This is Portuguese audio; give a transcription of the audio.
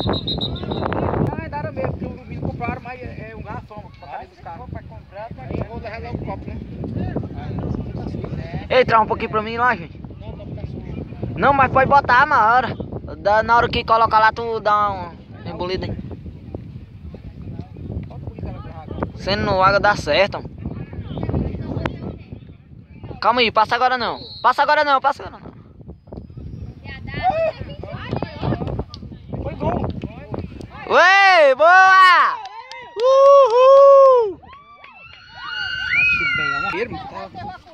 Não, é nada mesmo, porque os meninos compraram, mas é um garrafão pra caber dos carros. Pra comprar, aí eu vou levar logo o copo, né? Ei, traz um pouquinho pra mim lá, gente. Não, mas pode botar na hora. Na hora que colocar lá, tu dá uma embolida aí. Sendo no água dá certo. Calma aí, passa agora não. Passa agora não, passa agora não. Foi gol! Ué, boa! Uhul! Bati bem, é uma firme.